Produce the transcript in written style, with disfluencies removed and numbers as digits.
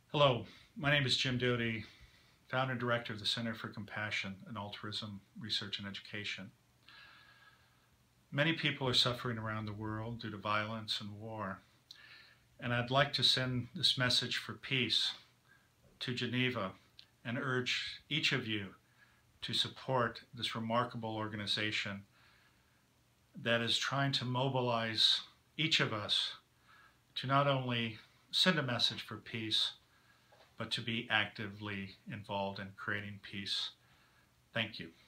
Hello, my name is Jim Doty, founder and director of the Center for Compassion and Altruism Research and Education. Many people are suffering around the world due to violence and war, and I'd like to send this message for peace to Geneva and urge each of you to support this remarkable organization that is trying to mobilize each of us to not only send a message for peace, but to be actively involved in creating peace. Thank you.